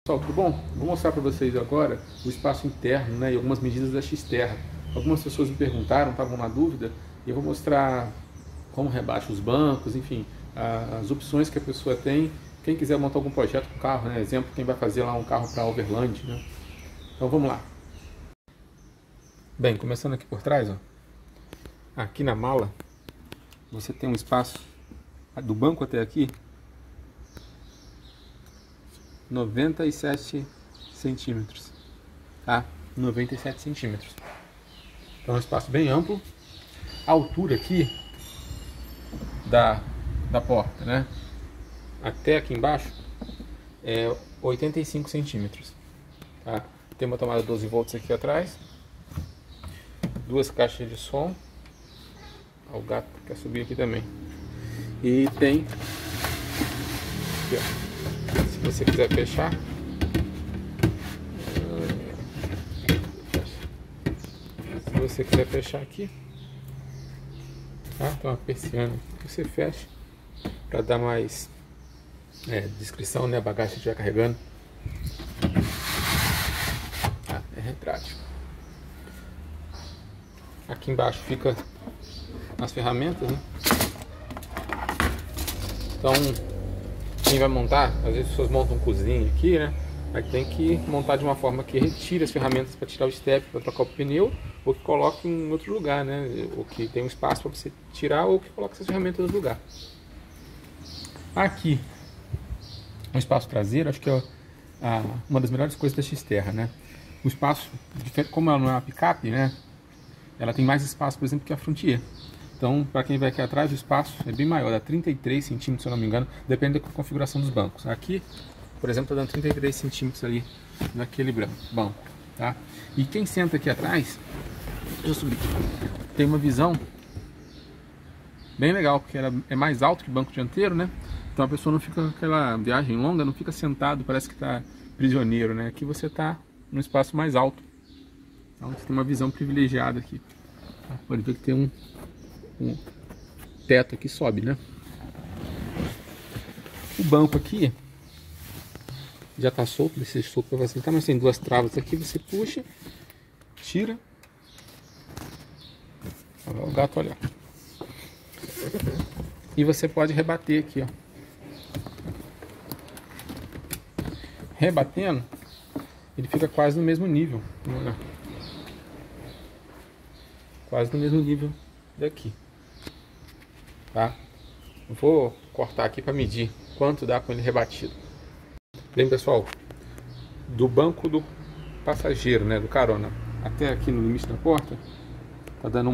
Pessoal, tudo bom? Vou mostrar para vocês agora o espaço interno, né, e algumas medidas da Xterra. Algumas pessoas me perguntaram, estavam na dúvida, e eu vou mostrar como rebaixa os bancos, enfim, as opções que a pessoa tem. Quem quiser montar algum projeto com carro, né, exemplo, quem vai fazer lá um carro para Overland, né? Então vamos lá. Bem, começando aqui por trás, ó, aqui na mala, você tem um espaço do banco até aqui, 97 centímetros, tá? 97 centímetros. Então é um espaço bem amplo. A altura aqui da porta, né, até aqui embaixo é 85 centímetros, tá? Tem uma tomada 12 volts aqui atrás, duas caixas de som. O gato quer subir aqui também. E tem aqui, ó. Se você quiser fechar, se você quiser fechar aqui, tá? Tem uma persiana que você fecha para dar mais descrição, né? A bagagem que estiver carregando. É retrátil. Aqui embaixo fica as ferramentas, né? Então, quem vai montar, às vezes as pessoas montam cozinha aqui, né? Aí tem que montar de uma forma que retire as ferramentas para tirar o step, para trocar o pneu, ou que coloque em outro lugar, né? Ou que tem um espaço para você tirar, ou que coloque essas ferramentas no lugar. Aqui, o espaço traseiro, acho que é uma das melhores coisas da Xterra, né? O espaço, como ela não é uma picape, né? Ela tem mais espaço, por exemplo, que a Frontier. Então, para quem vai aqui atrás, o espaço é bem maior, dá 33 centímetros, se eu não me engano, depende da configuração dos bancos. Aqui, por exemplo, está dando 33 centímetros ali naquele banco, tá? E quem senta aqui atrás, deixa eu subir, tem uma visão bem legal, porque ela é mais alto que o banco dianteiro, né? Então a pessoa não fica com aquela viagem longa, não fica sentado, parece que está prisioneiro, né? Aqui você está num espaço mais alto, então você tem uma visão privilegiada aqui. Pode ver que tem um teto aqui, sobe, né? O banco aqui já tá solto, deixa solto para facilitar, mas tem duas travas aqui, você puxa, tira. Olha o gato, olha. E você pode rebater aqui, ó. Rebatendo, ele fica quase no mesmo nível, olha. Quase no mesmo nível daqui, tá? Eu vou cortar aqui para medir quanto dá com ele rebatido. Bem, pessoal, do banco do passageiro, né, do carona, até aqui no limite da porta, tá dando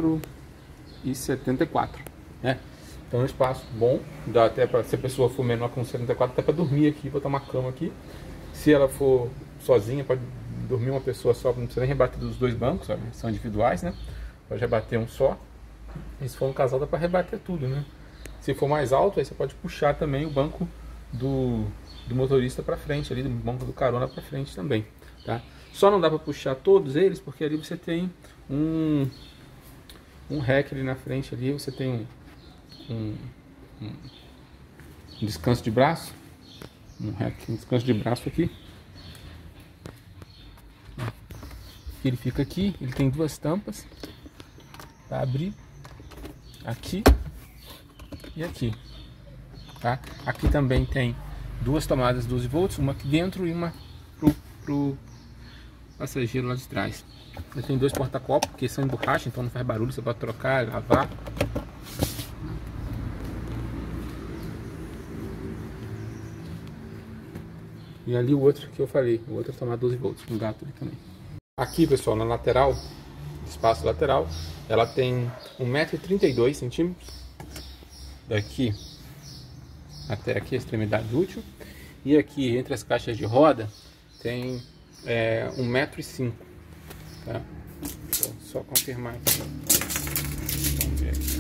1,74 m, né? Então é um espaço bom, dá até para, se a pessoa for menor com 74, até para dormir aqui, botar uma cama aqui. Se ela for sozinha, pode dormir uma pessoa só, não precisa nem rebater dos dois bancos, ó, são individuais, né? Pode rebater um só. E se for um casal, dá para rebater tudo, né? Se for mais alto, aí você pode puxar também o banco do motorista para frente, ali do banco do carona para frente também, tá? Só não dá para puxar todos eles, porque ali você tem um rack ali na frente, ali você tem um descanso de braço, um descanso de braço aqui. Ele fica aqui, ele tem duas tampas para abrir, aqui e aqui, tá? Aqui também tem duas tomadas 12 volts, uma aqui dentro e uma pro passageiro lá de trás. Ele tem dois porta-copos, que são em borracha, então não faz barulho, você pode trocar, lavar. E ali o outro que eu falei, o outro é tomada 12 volts, com gato ali também. Aqui, pessoal, na lateral, espaço lateral, ela tem 1,32 m, daqui até aqui a extremidade útil, e aqui entre as caixas de roda tem 1,05 m, tá? Vou só confirmar aqui. Vamos ver aqui.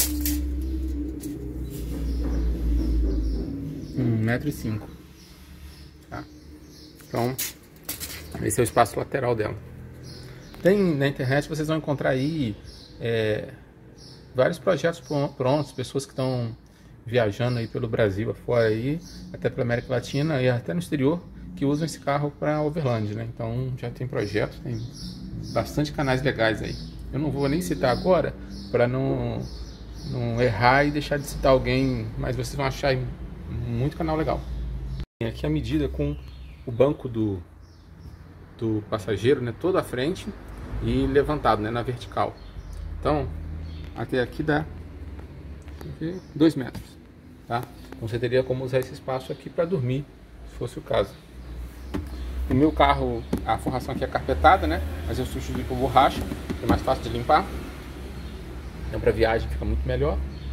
1,05 m, tá? Então esse é o espaço lateral dela. Tem na internet, vocês vão encontrar aí vários projetos prontos, pessoas que estão viajando aí pelo Brasil afora aí, até pela América Latina e até no exterior, que usam esse carro para overland, né? Então já tem projetos, tem bastante canais legais aí. Eu não vou nem citar agora para não errar e deixar de citar alguém, mas vocês vão achar aí muito canal legal. Tem aqui a medida com o banco do passageiro, né, toda a frente e levantado, né, na vertical. Então até aqui dá 2 metros, tá? Então você teria como usar esse espaço aqui para dormir, se fosse o caso. No meu carro a forração aqui é carpetada, né, mas eu substituí por borracha, é mais fácil de limpar. Então para viagem fica muito melhor.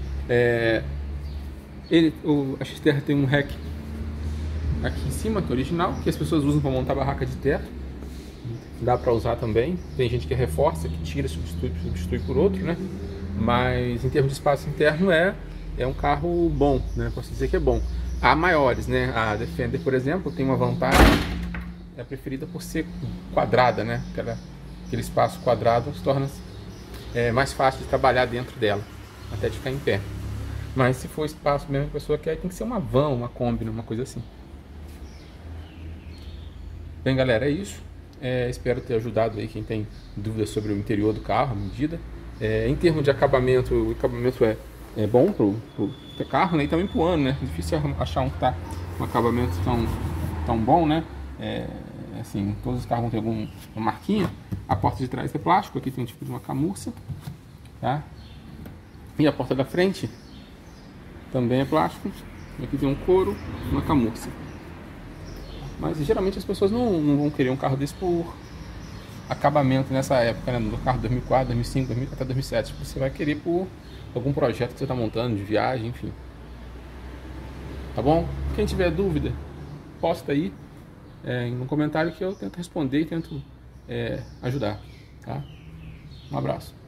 A Xterra tem um rack aqui em cima, que é original, que as pessoas usam para montar barraca de teto. Dá para usar também. Tem gente que reforça, que tira, substitui por outro, né? Mas em termos de espaço interno é um carro bom, né? Posso dizer que é bom. Há maiores, né? A Defender, por exemplo, tem uma vantagem, é preferida por ser quadrada, né? Aquele espaço quadrado se torna mais fácil de trabalhar dentro dela, até de ficar em pé. Mas se for espaço mesmo que a pessoa quer, tem que ser uma van, uma Kombi, uma coisa assim. Bem, galera, é isso. Espero ter ajudado aí quem tem dúvidas sobre o interior do carro, a medida. Em termos de acabamento, o acabamento é bom pro carro, né? E também pro ano, né? É difícil achar um que tá um acabamento tão bom, né? Assim, todos os carros vão ter alguma marquinha. A porta de trás é plástico, aqui tem um tipo de uma camurça, tá? E a porta da frente também é plástico. Aqui tem um couro, uma camurça. Mas geralmente as pessoas não vão querer um carro desse por acabamento nessa época, né? No carro 2004, 2005, 2000, até 2007. Você vai querer por algum projeto que você está montando, de viagem, enfim. Tá bom? Quem tiver dúvida, posta aí no comentário que eu tento responder e tento ajudar, tá? Um abraço.